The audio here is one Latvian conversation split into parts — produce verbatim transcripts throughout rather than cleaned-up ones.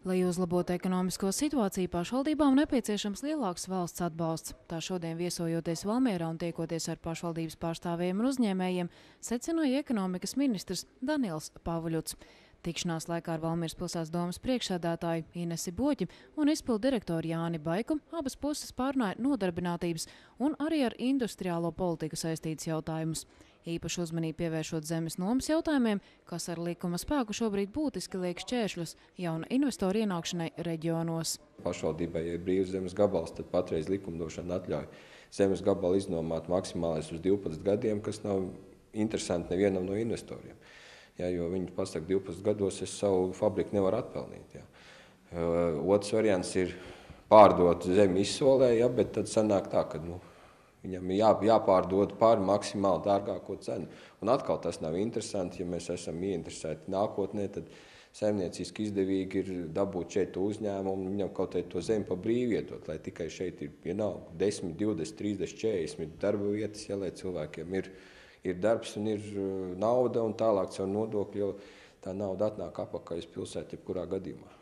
Lai uzlabotu ekonomisko situāciju, pašvaldībām nepieciešams lielāks valsts atbalsts. Tā šodien viesojoties Valmierā un tiekoties ar pašvaldības pārstāvjiem un uzņēmējiem, secināja ekonomikas ministrs Daniels Pavuļuts. Tikšanās laikā ar Valmieras pilsētas domes priekšsēdētāju Inesi Boķi un izpildu direktoru Jāni Baiku abas puses pārunāja nodarbinātības un arī ar industriālo politiku saistītas jautājumus. Īpaši uzmanību pievēršot zemes nomas jautājumiem, kas ar likuma spēku šobrīd būtiski liek šķēršļus jauna investoru ienākšanai reģionos. Pašvaldībai, ja ir brīvs zemes gabals, tad patreiz likumdošana atļauj zemes gabalu iznomāt maksimālais uz divpadsmit gadiem, kas nav interesanti nevienam no investoriem. Ja, jo viņi pasaka, divpadsmit gados es savu fabriku nevaru atpelnīt. Ja. Otrs variants ir pārdot zemi izsolē, ja, bet tad sanāk tā, ka nu, viņam ir jā, jāpārdod par maksimāli dārgāko cenu. Un atkal tas nav interesanti, ja mēs esam ieinteresēti nākotnē, tad saimnieciski izdevīgi ir dabūt šeit to uzņēmumu un viņam kaut to zemi pa brīvi iedot, lai tikai šeit ir vienalga desmit, divdesmit, trīsdesmit, četrdesmit darba vietas, ja, lai cilvēkiem ir, ir darbs un ir nauda un tālāk caur nodokļu, jo tā nauda atnāk apakaļ uz pilsētu jebkurā gadījumā.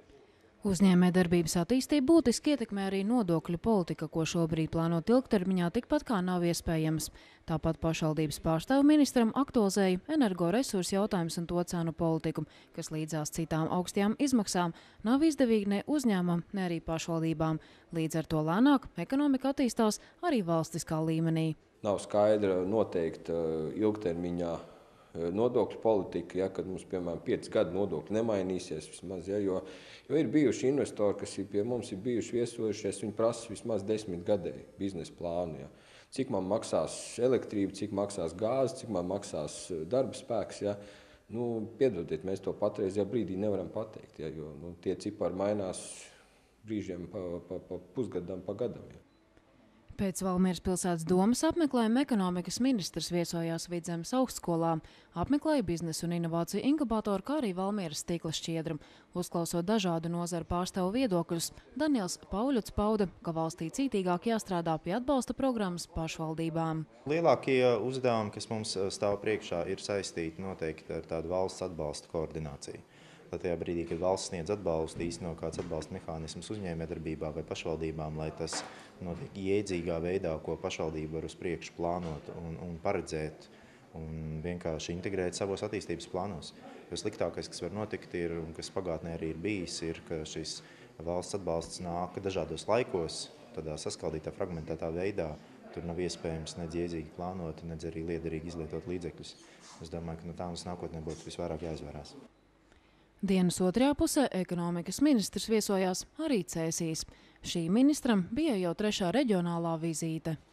Uzņēmējdarbības attīstību būtiski ietekmē arī nodokļu politika, ko šobrīd plānot ilgtermiņā tikpat kā nav iespējams. Tāpat pašvaldības pārstāvu ministram aktualizēja energoresursu jautājums un to cenu politiku, kas līdzās citām augstajām izmaksām nav izdevīgi ne uzņēmumam, ne arī pašvaldībām. Līdz ar to lēnāk ekonomika attīstās arī valstiskā līmenī. Nav skaidra noteikta ilgtermiņā nodokļu politika, ja, kad mums, piemēram, pieci gadi nodokļi nemainīsies vismaz, ja, jo, jo ir bijuši investori, kas ir pie mums ir bijuši viesojušies, viņi prasa vismaz desmit gadēju biznesa plānu. Ja. Cik man maksās elektrība, cik maksās gāze, cik man maksās darba spēks, ja. Nu, piedodiet, mēs to patreizajā brīdī nevaram pateikt, ja, jo nu, tie cipari mainās brīžiem pa, pa, pa pusgadam, pa gadam. Ja. Pēc Valmieras pilsētas domas apmeklējuma ekonomikas ministrs viesojās Vidzemes augstskolā, apmeklēja biznesu un inovāciju inkubatoru, kā arī Valmieras stikla šķiedru. Uzklausot dažādu nozaru pārstāvu viedokļus, Daniels Pavuļuts pauda, ka valstī cītīgāk jāstrādā pie atbalsta programmas pašvaldībām. Lielākie uzdevumi, kas mums stāv priekšā, ir saistīti noteikti ar tādu valsts atbalsta koordināciju. Lai tajā brīdī, kad valsts sniedz atbalstu, īstenot kāds atbalsta mehānisms uzņēmējdarbībā vai pašvaldībām, lai tas notiek iedzīgā veidā, ko pašvaldība var uz priekšu plānot un, un paredzēt un vienkārši integrēt savos attīstības plānos. Jo sliktākais, kas var notikt, ir, un kas pagātnē arī ir bijis, ir, ka šis valsts atbalsts nāk dažādos laikos, tādā saskaldītā, fragmentētā veidā. Tur nav iespējams nedz iedzīgi plānot, nedz arī liederīgi izlietot līdzekļus. Es domāju, ka no tā mums nākotnē būtu visvairāk jāizvērās. Dienas otrajā pusē ekonomikas ministrs viesojās arī Cēsīs. Šī ministram bija jau trešā reģionālā vizīte.